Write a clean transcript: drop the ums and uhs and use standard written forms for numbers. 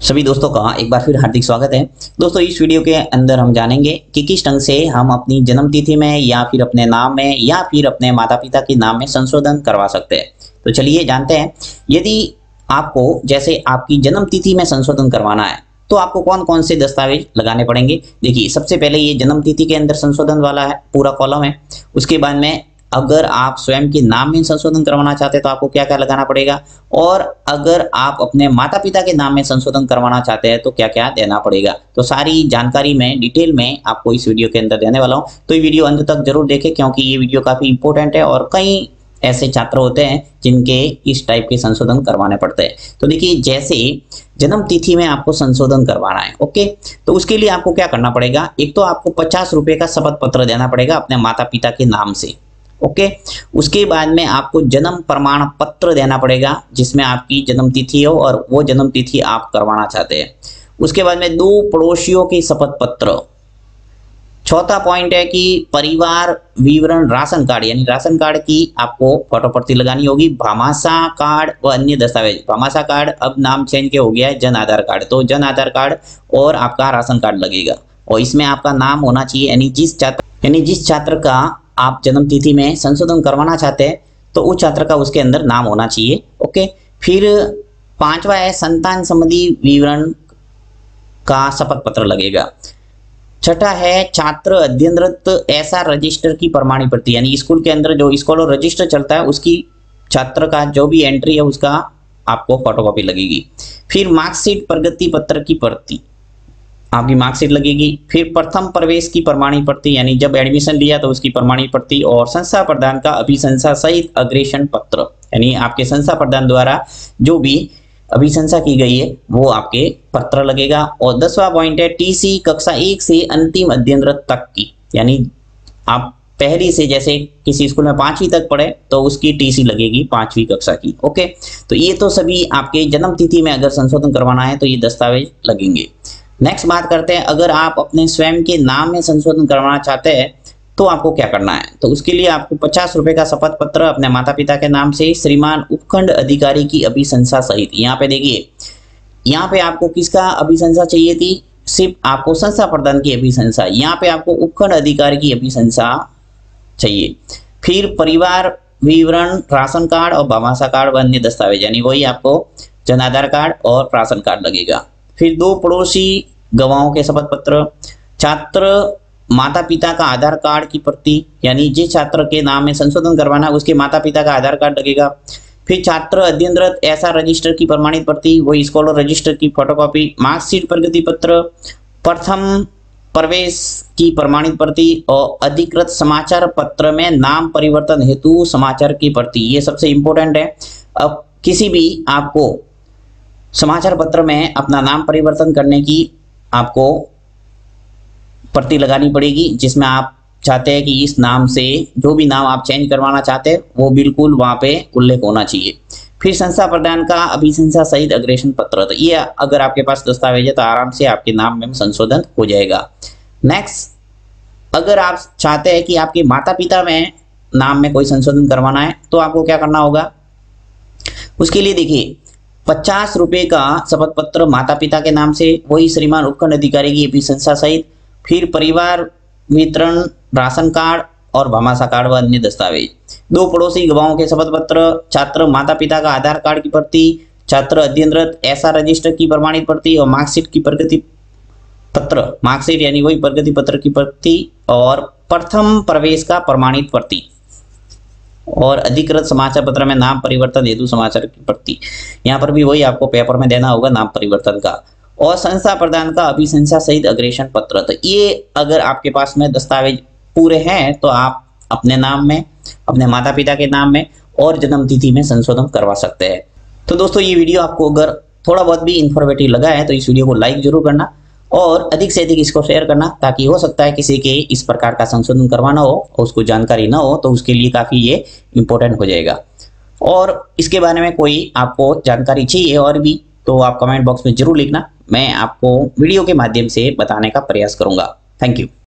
सभी दोस्तों का एक बार फिर हार्दिक स्वागत है। दोस्तों इस वीडियो के अंदर हम जानेंगे कि किस ढंग से हम अपनी जन्म तिथि में या फिर अपने नाम में या फिर अपने माता पिता के नाम में संशोधन करवा सकते हैं। तो चलिए जानते हैं। यदि आपको जैसे आपकी जन्म तिथि में संशोधन करवाना है तो आपको कौन कौन से दस्तावेज लगाने पड़ेंगे। देखिए, सबसे पहले ये जन्म तिथि के अंदर संशोधन वाला है, पूरा कॉलम है। उसके बाद में अगर आप स्वयं के नाम में संशोधन करवाना चाहते हैं तो आपको क्या क्या लगाना पड़ेगा, और अगर आप अपने माता पिता के नाम में संशोधन करवाना चाहते हैं तो क्या क्या देना पड़ेगा। तो सारी जानकारी मैं डिटेल में आपको इस वीडियो के अंदर देने वाला हूं। तो ये वीडियो अंत तक जरूर देखें, क्योंकि ये वीडियो काफी इंपॉर्टेंट है और कई ऐसे छात्र होते हैं जिनके इस टाइप के संशोधन करवाने पड़ते हैं। तो देखिए, जैसे जन्म तिथि में आपको संशोधन करवाना है, ओके, तो उसके लिए आपको क्या करना पड़ेगा। एक तो आपको 50 रुपए का शपथ पत्र देना पड़ेगा अपने माता पिता के नाम से, ओके। उसके बाद में आपको जन्म प्रमाण पत्र देना पड़ेगा जिसमें आपकी जन्म तिथि हो और वो जन्म तिथि आप करवाना चाहते हैं। उसके बाद में 2 पड़ोसियों के शपथ पत्र। चौथा पॉइंट है कि परिवार विवरण राशन कार्ड, यानी राशन कार्ड की आपको फोटो प्रति लगानी होगी। भामाशाह कार्ड व अन्य दस्तावेज। भामाशाह कार्ड अब नाम चेंज के हो गया है जन आधार कार्ड, तो जन आधार कार्ड और आपका राशन कार्ड लगेगा। और इसमें आपका नाम होना चाहिए, यानी जिस छात्र का आप जन्म तिथि में संशोधन करवाना चाहते हैं तो उस छात्र का उसके अंदर नाम होना चाहिए, ओके। फिर 5वां है संतान संबंधी विवरण का शपथ पत्र लगेगा। छठा है छात्र अध्ययनरत ऐसा रजिस्टर की प्रमाणित प्रति, यानी स्कूल के अंदर जो स्कॉलर रजिस्टर चलता है उसकी छात्र का जो भी एंट्री है उसका आपको फोटोकॉपी लगेगी। फिर मार्कशीट प्रगति पत्र की प्रति, आपकी मार्कशीट लगेगी। फिर प्रथम प्रवेश की प्रमाणित प्रति, यानी जब एडमिशन लिया तो उसकी प्रमाणित प्रति। और संस्था प्रधान का अभिशंसा सहित अग्रेषण पत्र, यानी आपके संस्था प्रधान द्वारा जो भी अभिशंसा की गई है वो आपके पत्र लगेगा। और 10वां पॉइंट है टीसी कक्षा 1 से अंतिम अध्ययनरत तक की, यानी आप पहली से जैसे किसी स्कूल में 5वीं तक पढ़े तो उसकी टीसी लगेगी 5वीं कक्षा की, ओके। तो ये तो सभी आपके जन्म तिथि में अगर संशोधन करवाना है तो ये दस्तावेज लगेंगे। नेक्स्ट बात करते हैं, अगर आप अपने स्वयं के नाम में संशोधन करवाना चाहते हैं तो आपको क्या करना है। तो उसके लिए आपको 50 रुपए का शपथ पत्र अपने माता पिता के नाम से श्रीमान उपखंड अधिकारी की अभिशंसा सहित। यहाँ पे देखिए, यहाँ पे आपको किसका अभिशंसा चाहिए थी, सिर्फ आपको संस्था प्रधान की अभिशंसा। यहाँ पे आपको उपखंड अधिकारी की अभिशंसा चाहिए। फिर परिवार विवरण, राशन कार्ड और भामाशाह कार्ड व अन्य दस्तावेज, यानी वही आपको जन आधार कार्ड और राशन कार्ड लगेगा। फिर 2 पड़ोसी गवाहों के शपथ पत्र। छात्र माता पिता का आधार कार्ड की प्रति, यानी जिस छात्र के नाम में संशोधन करवाना है उसके माता पिता का आधार कार्ड लगेगा। फिर छात्र अध्ययनरत ऐसा रजिस्टर की प्रमाणित प्रति, वही स्कॉलर रजिस्टर की फोटोकॉपी। मार्कशीट प्रगति पत्र, प्रथम प्रवेश की प्रमाणित प्रति और अधिकृत समाचार पत्र में नाम परिवर्तन हेतु समाचार की प्रति। ये सबसे इंपॉर्टेंट है। अब किसी भी आपको समाचार पत्र में अपना नाम परिवर्तन करने की आपको प्रति लगानी पड़ेगी, जिसमें आप चाहते हैं कि इस नाम से जो भी नाम आप चेंज करवाना चाहते हैं वो बिल्कुल वहां पे उल्लेख होना चाहिए। फिर संस्था प्रधान का अभिशंसा सहित अग्रेषण पत्र, तो ये अगर आपके पास दस्तावेज है तो आराम से आपके नाम में संशोधन हो जाएगा। नेक्स्ट, अगर आप चाहते हैं कि आपके माता पिता में नाम में कोई संशोधन करवाना है तो आपको क्या करना होगा। उसके लिए देखिए, 50 रुपए का शपथ पत्र माता पिता के नाम से, वही श्रीमान उपखंड अधिकारी की अभिशंसा सहित। फिर परिवार वितरण, राशन कार्ड और भामाशाह कार्ड व अन्य दस्तावेज। 2 पड़ोसी गवाहों के शपथ पत्र। छात्र माता पिता का आधार कार्ड की प्रति, छात्र अध्ययनरत ऐसा रजिस्टर की प्रमाणित प्रति और मार्कशीट की प्रगति पत्र, मार्कशीट यानी वही प्रगति पत्र की प्रति और प्रथम प्रवेश का प्रमाणित प्रति और अधिकृत समाचार पत्र में नाम परिवर्तन हेतु समाचार की प्रति। यहाँ पर भी वही आपको पेपर में देना होगा नाम परिवर्तन का। और संस्था प्रधान का अभिशंसा सहित अग्रेषण पत्र। तो ये अगर आपके पास में दस्तावेज पूरे हैं तो आप अपने नाम में, अपने माता पिता के नाम में और जन्म तिथि में संशोधन करवा सकते हैं। तो दोस्तों, ये वीडियो आपको अगर थोड़ा बहुत भी इंफॉर्मेटिव लगा है तो इस वीडियो को लाइक जरूर करना और अधिक से अधिक इसको शेयर करना, ताकि हो सकता है किसी के इस प्रकार का संशोधन करवाना हो और उसको जानकारी ना हो तो उसके लिए काफ़ी ये इम्पोर्टेंट हो जाएगा। और इसके बारे में कोई आपको जानकारी चाहिए और भी तो आप कमेंट बॉक्स में जरूर लिखना, मैं आपको वीडियो के माध्यम से बताने का प्रयास करूंगा। Thank you.